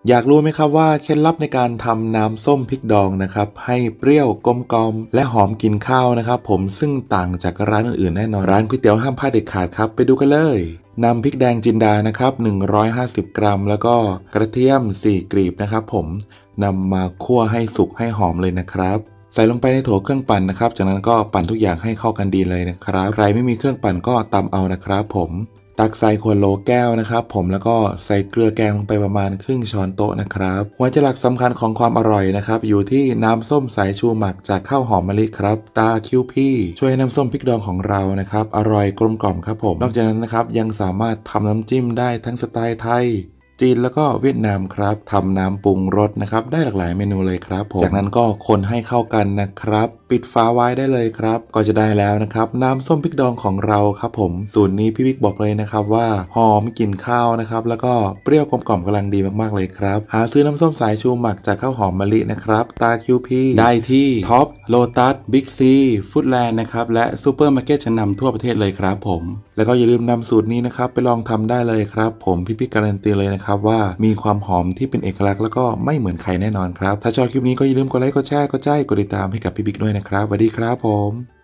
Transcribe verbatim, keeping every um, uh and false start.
อยากรู้ไหมครับว่าเคล็ดลับในการทำน้ำส้มพริกดองนะครับให้เปรี้ยวกลมกล่อมและหอมกินข้าวนะครับผมซึ่งต่างจากร้านอื่นๆแน่นอนร้านก๋วยเตี๋ยวห้ามพลาดเด็ดขาดครับไปดูกันเลยนำพริกแดงจินดานะครับหนึ่งร้อยห้าสิบกรัมแล้วก็กระเทียมสี่กลีบนะครับผมนำมาคั่วให้สุกให้หอมเลยนะครับใส่ลงไปในโถเครื่องปั่นนะครับจากนั้นก็ปั่นทุกอย่างให้เข้ากันดีเลยนะครับใครไม่มีเครื่องปั่นก็ตำเอานะครับผมตักใส่ขวดโหลแก้วนะครับผมแล้วก็ใส่เกลือแกงลงไปประมาณครึ่งช้อนโต๊ะนะครับหัวใจหลักสำคัญของความอร่อยนะครับอยู่ที่น้ำส้มสายชูหมักจากข้าวหอมมะลิครับตาคิวพีช่วยให้น้ำส้มพริกดองของเรานะครับอร่อยกลมกล่อมครับผมนอกจากนั้นนะครับยังสามารถทำน้ำจิ้มได้ทั้งสไตล์ไทยจีนแล้วก็เวียดนามครับทำน้ำปรุงรสนะครับได้หลากหลายเมนูเลยครับผมจากนั้นก็คนให้เข้ากันนะครับปิดฝาไว้ได้เลยครับก็จะได้แล้วนะครับน้ำส้มพริกดองของเราครับผมสูตรนี้พี่วิกบอกเลยนะครับว่าหอมกลิ่นข้าวนะครับแล้วก็เปรี้ยวกลมกล่อมกำลังดีมากๆเลยครับหาซื้อน้ำส้มสายชูหมักจากข้าวหอมมะลินะครับตาคิวพีได้ที่ท็อปโลตัสบิ๊กซีฟู้ดแลนด์นะครับและซูเปอร์มาร์เก็ตชั้นนำทั่วประเทศเลยครับผมแล้วก็อย่าลืมนำสูตรนี้นะครับไปลองทำได้เลยครับผมพี่พิกการันตีเลยนะครับว่ามีความหอมที่เป็นเอกลักษณ์แล้วก็ไม่เหมือนใครแน่นอนครับถ้าชอบคลิปนี้ก็อย่าลืมกดไลค์กดแชร์กดใจกดติดตามให้กับพี่พิกด้วยนะครับสวัสดีครับผม